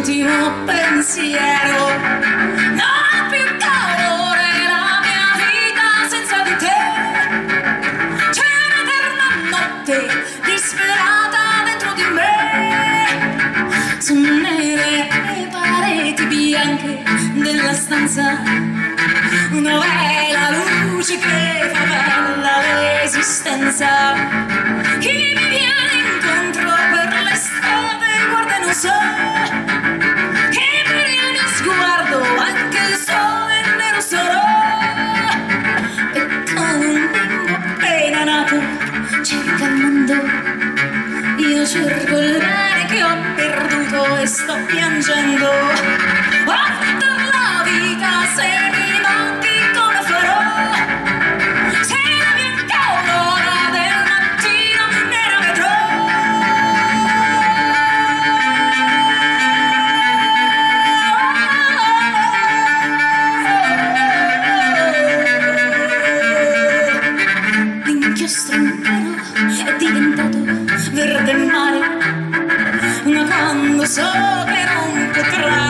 l'ultimo pensiero. Non ha più calore la mia vita senza di te. C'è un'eterna notte disperata dentro di me. Sono nere le pareti bianche della stanza, dov'è la luce che fa bella l'esistenza? Chi mi viene incontro per l'estate, guarda e non so che per il mio sguardo anche il sole nero sarà. E come un bimbo appena nato cerca il mondo, io cerco il bene che ho perduto e sto piangendo. Ho fatto la vita, se mi manchi come farò? Se la bianca aurora del mattino nera vedrò. L'inchiostro nero è diventato verde mare, ma quando so che non potrà